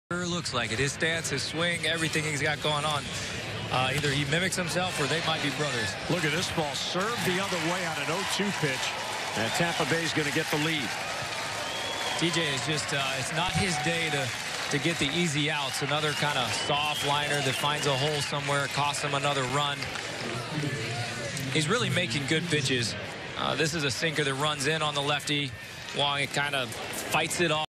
Sure looks like it. His stance, his swing, everything he's got going on. Either he mimics himself or they might be brothers. Look at this ball. Served the other way on an 0-2 pitch. And Tampa Bay's going to get the lead. TJ is just, it's not his day to get the easy outs. Another kind of soft liner that finds a hole somewhere, costs him another run. He's really making good pitches. This is a sinker that runs in on the lefty. Wong kind of fights it off.